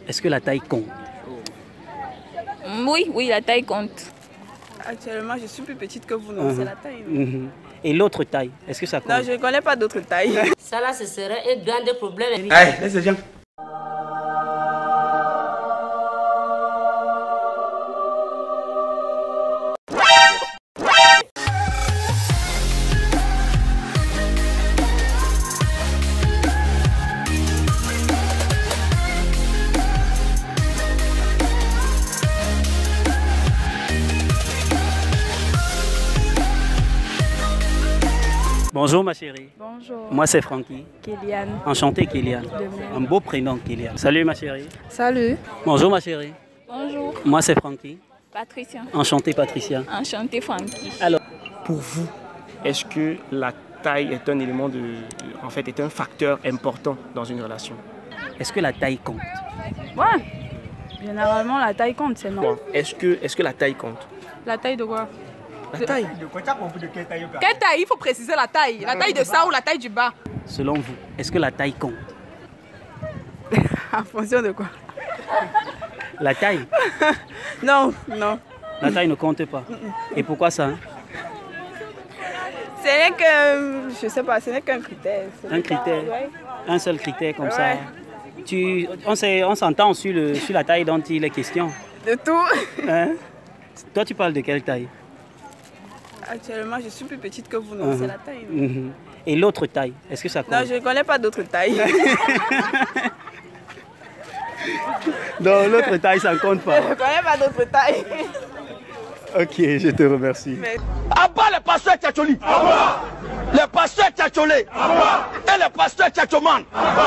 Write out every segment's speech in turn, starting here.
Est-ce que la taille compte? Oui, oui, la taille compte. Actuellement, je suis plus petite que vous, non, c'est la taille. Et l'autre taille, est-ce que ça compte? Non, je ne connais pas d'autres tailles. Ça là, ce serait un grand problème. Allez, laisse les gens. Bonjour ma chérie. Bonjour. Moi c'est Francky. Kéliane. Enchanté Kéliane. De même. Un beau prénom Kéliane. Salut ma chérie. Salut. Bonjour ma chérie. Bonjour. Moi c'est Francky. Patricia. Enchanté Patricia. Enchantée Francky. Alors, Pour vous, est-ce que la taille est un élément en fait, est un facteur important dans une relation? est-ce que la taille compte? Ouais. Généralement, la taille compte, c'est non. Bon, est-ce que la taille compte? La taille de quoi? La taille. Quelle taille? Il faut préciser la taille. La taille de ça ou la taille du bas? Selon vous, est-ce que la taille compte? En fonction de quoi? La taille? Non, non. La taille ne compte pas. Et pourquoi ça? Ce n'est que, je sais pas, ce n'est qu'un critère. Un critère? Ouais. Un seul critère comme ça. Ouais. On s'entend sur la taille dont il est question. De tout. Hein? Toi tu parles de quelle taille? Actuellement, je suis plus petite que vous, non, c'est la taille. Et l'autre taille, est-ce que ça compte? Non, je ne connais pas d'autres tailles. Non, l'autre taille ça ne compte pas. Je ne connais pas d'autres tailles. Ok, je te remercie. Abat le pasteur Tchatcholi. Le pasteur Tchatcholé. Et le pasteur Tchatchoman.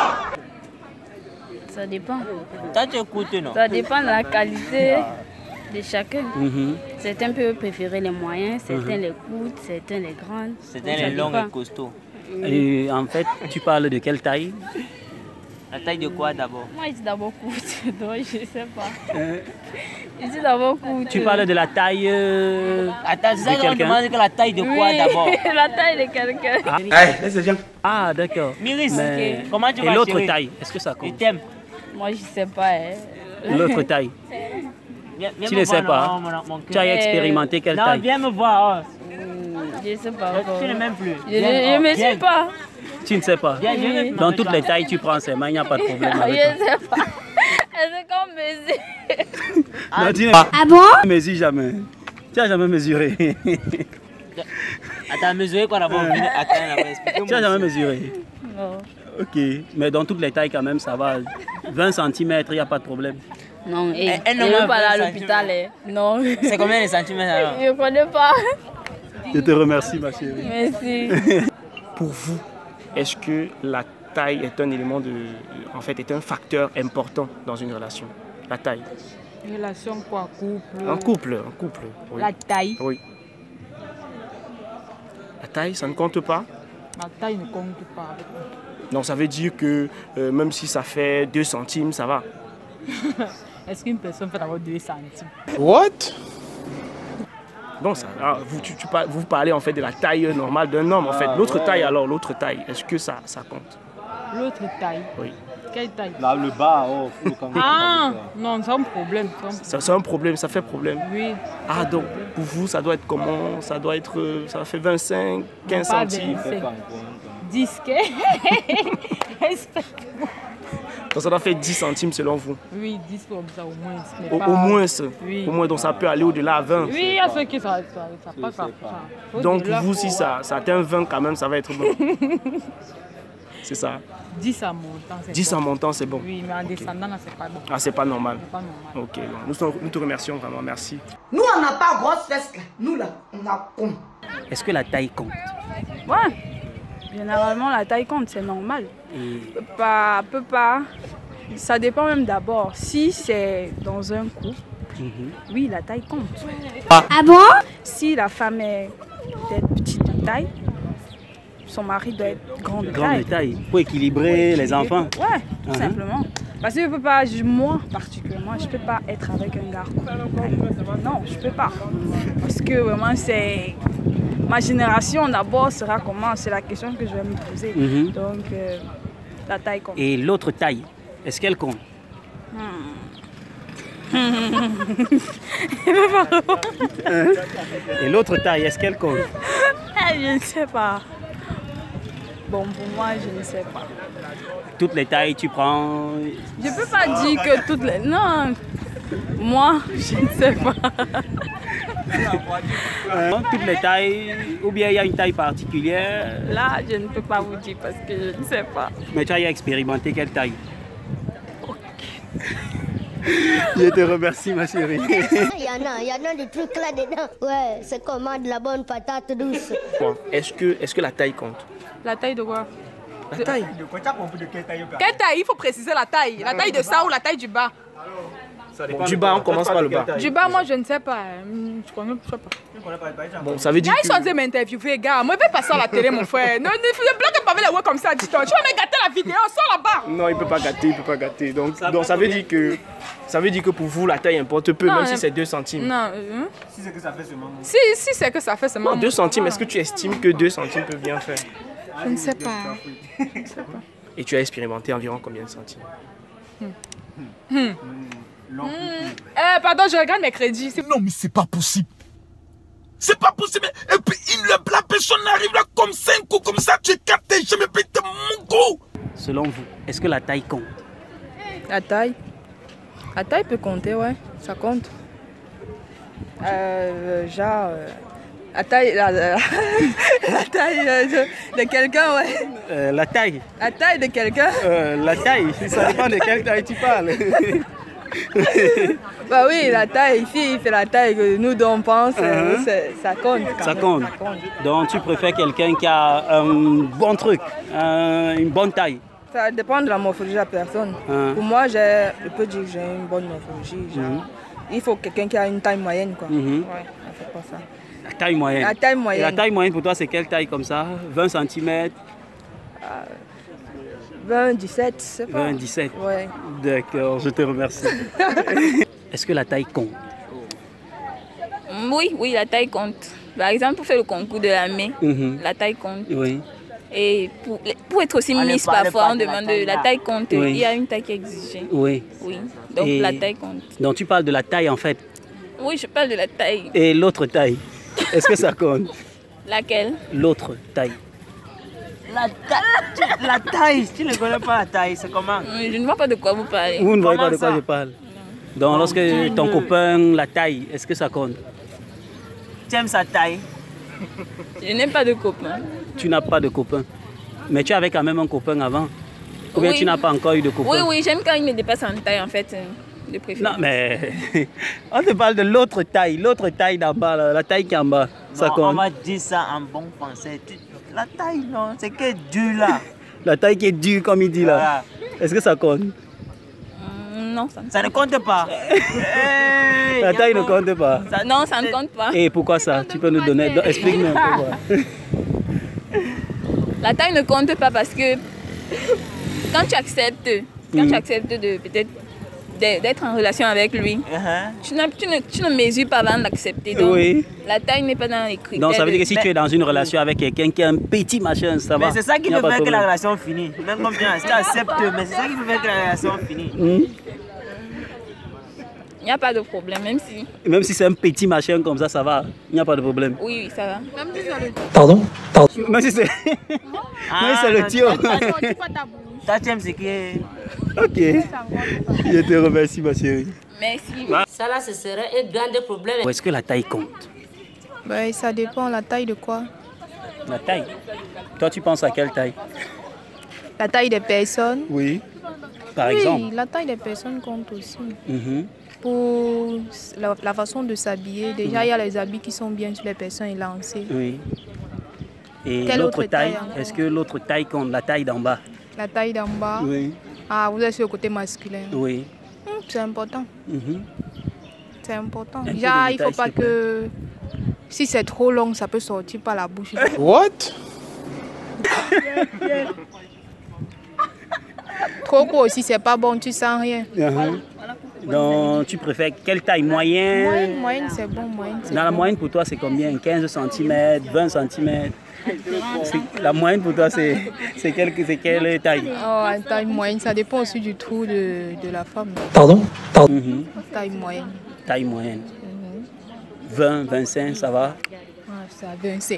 Ça dépend. Toi, tu écoutes, non? Ça dépend de la qualité de chacun. Certains peuvent préférer les moyens, certains les courtes, certains les grandes. C'était les longs et costauds. Et en fait, tu parles de quelle taille? La taille de quoi d'abord? Moi, je dis d'abord courte, donc je ne sais pas. Je dis d'abord courte. Tu parles de la taille Attends, c'est ça de qu'on quelqu'un? demande que la taille de quoi Oui, d'abord? la taille de quelqu'un. Allez, laisse les gens. Ah, d'accord. Miris, Mais- comment tu Et vas, l'autre chérie? taille, est-ce que ça Je compte? t'aime. Moi, je ne sais pas. L'autre taille, Viens tu me ne voir, sais pas. non, mon Tu as cœur. expérimenté quelle Non, taille? viens me voir. Je ne sais pas encore. Tu ne m'aimes plus. Je ne me suis pas. Tu ne sais pas. Viens, viens. Dans toutes les tailles, tu prends ses mains, il n'y a pas de problème Je avec ne sais pas. C'est comme mesure. toi. Non, tu ne mesures jamais. Tu n'as jamais mesuré. Attends, mesurer quoi d'abord? Attends, explique-moi. Tu n'as jamais mesuré. Non. Ok, mais dans toutes les tailles quand même, ça va. 20 cm, il n'y a pas de problème. Non, Elle je n'a ne pas veux pas aller à 20 l'hôpital. Non. C'est combien les centimètres alors? Je ne connais pas. Je te remercie, ma chérie. Merci. Pour vous, est-ce que la taille est un élément en fait, est un facteur important dans une relation? La taille. Relation quoi? Couple? Un couple, oui. La taille? Oui. La taille, ça ne compte pas? La taille ne compte pas. Donc ça veut dire que même si ça fait 2 centimes, ça va. Est-ce qu'une personne peut avoir 2 centimes? What? Donc ça, vous parlez en fait de la taille normale d'un homme en fait. L'autre taille alors, l'autre taille, est-ce que ça compte? L'autre taille? Oui. Quelle taille? Là, le bas, oh, Ah, non, c'est un problème. C'est un problème, ça fait problème. Oui. Ah donc, pour vous, ça doit être comment? Ça doit être, ça fait 25, 15 Pas centimes. 25. 10. Respecte-moi. Donc ça doit faire 10 centimes selon vous. Oui, 10 comme ça au moins. mais pas- Au moins, Oui. au moins, donc ça peut aller au-delà à 20. Oui, il y a ceux qui ça passe à ça. Donc pour vous, si ça atteint 20 quand même, ça va être bon. C'est ça. 10 en montant, c'est 10 bon. en montant, c'est bon. Oui, mais en descendant, là, c'est pas bon. Ah, c'est pas normal. C'est pas normal. Ok, bon. Nous te remercions vraiment, merci. Nous, on n'a pas grosse fesse là. Nous là, on a con. Est-ce que la taille compte? Ouais. Généralement, la taille compte, c'est normal. Et Peut pas. Ça dépend même d'abord. Si c'est dans un couple, oui, la taille compte. Ah bon? Si la femme est peut-être petite de taille, son mari doit être grand de grande taille. taille, pour équilibrer les enfants. Ouais, tout simplement. Parce que je peux pas, moi particulièrement, je peux pas être avec un gars. Non, je peux pas. Parce que vraiment, c'est. Ma génération d'abord sera comment? C'est la question que je vais me poser. Donc, la taille compte. Et l'autre taille, est-ce qu'elle compte? Et l'autre taille, est-ce qu'elle compte? Je ne sais pas. Bon, pour moi, je ne sais pas. Toutes les tailles, tu prends... Je ne peux pas dire que toutes les... Non, moi, je ne sais pas. Toutes les tailles, ou bien il y a une taille particulière? Là, je ne peux pas vous dire parce que je ne sais pas. Mais tu as expérimenté quelle taille? Je te remercie, ma chérie. Il y en a des trucs là-dedans. Ouais, c'est comment de la bonne patate douce. Est-ce que la taille compte? La taille de quoi? La taille. Quelle taille? Il faut préciser la taille. La taille de ça ou la taille du bas? Bon, du bas, on commence par le bas. Du bas, moi, je ne sais pas. Je connais pas. Bon, ça veut dire Ils sont en train de m'interviewer, gars. Moi, je vais passer à la télé, mon frère. Ne blague pas avec les voix comme ça, dis-toi. Tu vas me gâter la vidéo, sors là-bas. Non, il peut pas gâter, il peut pas gâter. Donc ça veut dire que pour vous, la taille importe peu, même si c'est 2 centimes. Non. Si c'est que ça fait seulement. Si c'est que ça fait seulement. 2 centimes, est-ce que tu estimes que 2 centimes peuvent bien faire? Je ne sais pas. Et tu as expérimenté environ combien de centimes? Pardon, je regarde mes crédits. Non, mais c'est pas possible. C'est pas possible. Et puis, la personne arrive là comme 5 coups, comme ça, tu captes, je me pète mon cou. Selon vous, est-ce que la taille compte? La taille peut compter, ouais, ça compte. La taille, la taille de quelqu'un, ouais. La taille? La taille de quelqu'un. La taille, ça dépend de quelle taille tu parles. Bah oui, la taille, ici, il fait la taille que nous on pense, ça compte. Ça compte. Donc tu préfères quelqu'un qui a un bon truc, une bonne taille? Ça dépend de la morphologie de la personne. Pour moi, je peux dire que j'ai une bonne morphologie. Il faut quelqu'un qui a une taille moyenne, quoi. Ouais, on fait pas ça. La taille moyenne. La taille moyenne. Et la taille moyenne pour toi, c'est quelle taille comme ça? 20 cm? 20, 17, c'est pas. 20, 17? Ouais. D'accord, je te remercie. Est-ce que la taille compte? Oui, la taille compte. Par exemple, pour faire le concours de la main, la taille compte. Oui. Et pour être aussi Miss, parfois, on demande la taille compte. Oui. Il y a une taille qui est exigée. Oui. Oui, donc la taille compte. Donc tu parles de la taille en fait? Oui, je parle de la taille. Et l'autre taille, est-ce que ça compte? Laquelle? L'autre taille. La taille, tu ne connais pas la taille, c'est comment? Je ne vois pas de quoi vous parlez. Vous ne voyez pas de quoi je parle? Donc lorsque ton copain, la taille, est-ce que ça compte? Tu aimes sa taille? Je n'ai pas de copain. Tu n'as pas de copain. Mais tu avais quand même un copain avant? Ou bien tu n'as pas encore eu de copain? Oui, j'aime quand il me dépasse en taille en fait. De préférence. Non mais on te parle de l'autre taille d'en bas, la taille qui est en bas. Ça compte. On va dire ça en bon français. La taille, non, c'est que dur là. La taille qui est dure comme il dit là. Voilà. Est-ce que ça compte? Non, ça ne compte pas. La taille ne compte pas. Non, ça ne compte pas. Et pourquoi ça? Tu peux nous donner, explique-nous un peu. La taille ne compte pas parce que quand tu acceptes de peut-être d'être en relation avec lui, tu ne mesures pas avant d'accepter. Donc, la taille n'est pas dans les critères. Donc, ça veut dire que si tu es dans une relation avec quelqu'un qui a un petit machin, ça va. Mais c'est ça qui peut faire que la relation finit. Même comme tu acceptes, mais c'est ça qui peut faire que la relation finit. Il n'y a pas de problème, même si c'est un petit machin comme ça va. Il n'y a pas de problème. Oui, ça va. Pardon? Même si c'est le tuyau. Toi, tu aimes ce qui est... Ok. Je te remercie, ma chérie. Merci. Ça là, ce serait un grand problème. Est-ce que la taille compte? Ben, ça dépend, la taille de quoi? La taille? Toi, tu penses à quelle taille? La taille des personnes. Oui. Par exemple? Oui, la taille des personnes compte aussi. Pour la façon de s'habiller, déjà il y a les habits qui sont bien sur les personnes élancées. Oui. Et l'autre taille, est-ce que l'autre taille compte, la taille d'en bas? La taille d'en bas? Oui. Ah, vous êtes sur le côté masculin? Oui. C'est important. C'est important. Déjà, il ne faut pas que... Si c'est trop long, ça peut sortir par la bouche. What? Trop court aussi, c'est pas bon, tu sens rien. Donc, tu préfères quelle taille? Moyenne? Moyenne, c'est bon. Moyenne, dans la moyenne, pour toi, c'est combien? 15 cm, 20 cm? La moyenne pour toi, c'est quelle taille? Oh, une taille moyenne, ça dépend aussi du trou de la femme. Pardon? Taille moyenne. Taille moyenne. 20, 25, ça va? Ça, 25.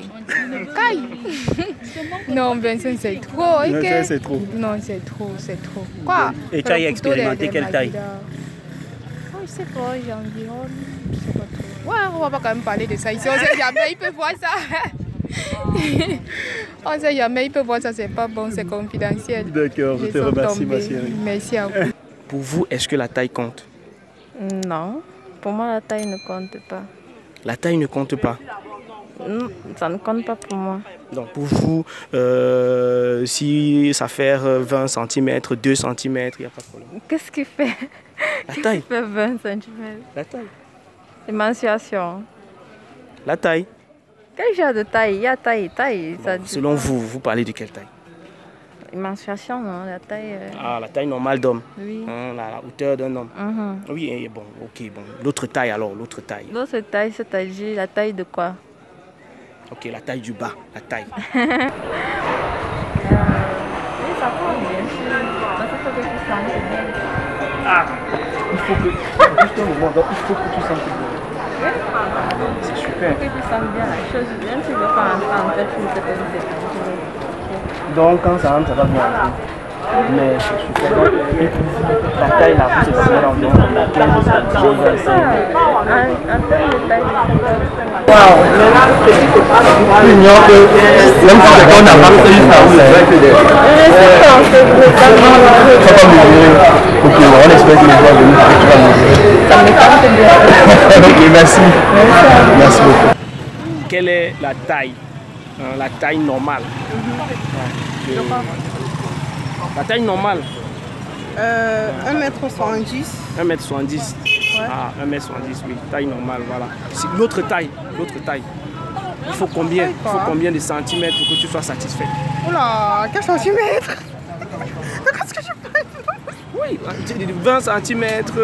Non, 25 c'est trop. Okay? 25 c'est trop. Non, c'est trop. Quoi? Et tu as expérimenté quelle taille? Oh, je sais pas, j'ai environ. Je sais pas trop. Ouais, on va pas quand même parler de ça ici. On sait jamais, il peut voir ça. On sait jamais, il peut voir ça, c'est pas bon, c'est confidentiel. D'accord, je te remercie, ma chérie. Merci à vous. Pour vous, est-ce que la taille compte? Non, pour moi, la taille ne compte pas. La taille ne compte pas? Non, ça ne compte pas pour moi. Donc pour vous, si ça fait 20 cm, 2 cm, il n'y a pas de problème. Qu'est-ce qui fait? La taille. Qu'est-ce qui fait 20 cm? La taille. L'émanciation. La taille. Quel genre de taille? Il y a taille. Bon, selon vous, vous parlez de quelle taille? Émanciation, non? La taille... Ah, la taille normale d'homme. Oui. La hauteur d'un homme. Oui, et bon, ok, bon. L'autre taille alors, l'autre taille. L'autre taille, c'est-à-dire la taille de quoi? Ok, la taille du bas, la taille. Oui, ça compte bien sûr. Ça fait que tu sens bien. Ah, il faut que... Juste un moment, donc il faut que tu sentes bien. C'est super. Il faut que tu sentes bien la chose, même si tu ne veux pas entrer en tête une certaine séquence. Donc quand ça rentre, ça va bien entrer. Mais c'est super. Donc, la taille là, vous êtes environ 15 cm. En termes de taille, Waouh, tu ignores que même si quelqu'un n'a pas fait ça, vous l'avez fait des... Ok, on espère que les gens venus, tu vas nous... ça me tente bien. Ok, merci. Merci beaucoup. Quelle est la taille? La taille normale. La taille normale. 1m70. 1m70. Ah, 1m70, oui. Taille normale, voilà. L'autre taille. Il faut combien? Il faut combien de centimètres pour que tu sois satisfait? Oula, quel centimètre? Qu'est-ce que je fais? Oui, 20 cm.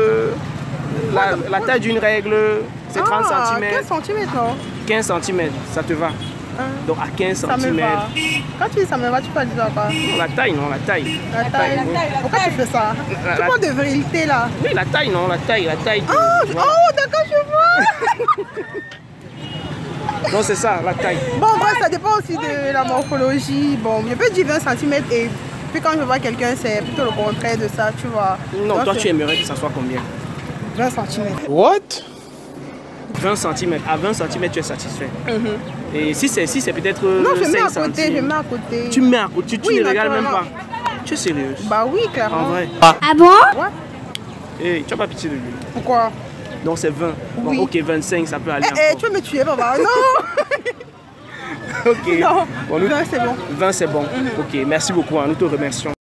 La taille d'une règle, c'est 30 cm. 15 cm, non? 15 cm, ça te va? Donc à 15 ça cm. Me va. Quand tu dis ça me va, tu peux dire quoi? La taille, non, la taille. La taille. Pourquoi tu fais ça? Tu parles de virilité là. Oui, la taille, non, la taille. Oh, d'accord, je vois. Non, c'est ça, la taille. Bon, bref, ça dépend aussi de la morphologie. Bon, je peux dire 20 cm et puis quand je vois quelqu'un, c'est plutôt le contraire de ça, tu vois. Non, donc, toi, tu aimerais que ça soit combien? 20 cm. What? 20 cm. À 20 cm, tu es satisfait. Et si c'est peut-être 5 cm. Non, je mets à côté, Tu mets à côté, tu ne regardes même pas. Tu es sérieuse? Bah oui, clairement. En vrai. Ah bon? Ouais. Et tu n'as pas pitié de lui? Pourquoi? Donc c'est 20. Oui. Bon, ok, 25, ça peut aller. Tu veux me tuer, papa? Non. Ok. Non, bon, 20 c'est bon. 20 c'est bon. Ok, merci beaucoup, nous te remercions.